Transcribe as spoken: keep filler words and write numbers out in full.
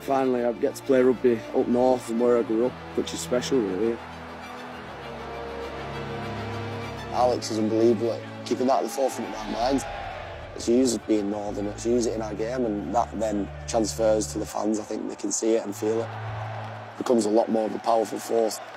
Finally, I get to play rugby up north and where I grew up, which is special, really. Alex is unbelievable at keeping that at the forefront of our minds. It's used being northern, it's used it in our game, and that then transfers to the fans. I think they can see it and feel it. It becomes a lot more of a powerful force.